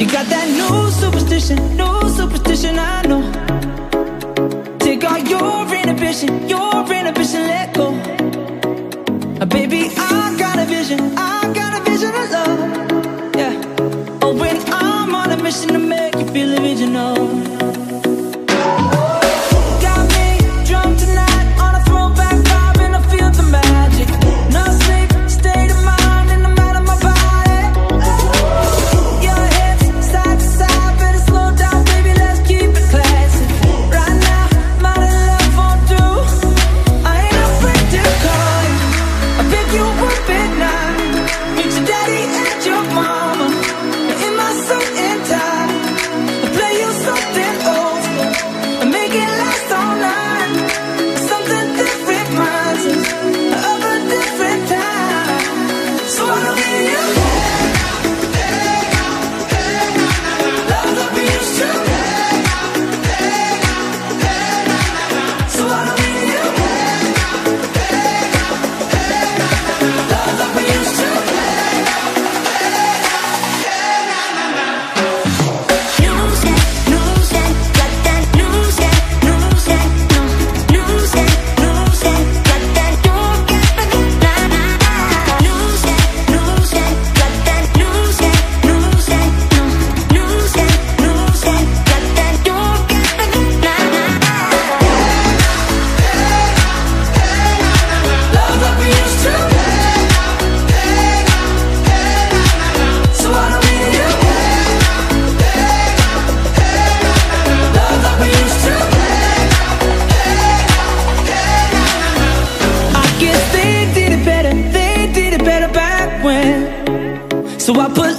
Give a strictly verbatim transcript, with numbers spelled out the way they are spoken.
You got that new superstition, new superstition, I know. Take all your inhibition, your inhibition, let go. Uh, baby, I got a vision, I got a vision of love. Yeah. Oh, when I'm on a mission to make you feel original. Got me drunk tonight on a throwback vibe, and I feel the magic. No sleep, state of mind in the mind of my body. Your hips side to side, better slow down, baby, let's keep it classy. Right now, my love won't do. I ain't afraid to call you. I pick you up at night, meet your daddy and your mama. In my suit and tie, I play you something old school and make it last all night. Something that reminds us of a different time. So I don't need you. Love that we used to. So I don't need you. Love that we used to. So I put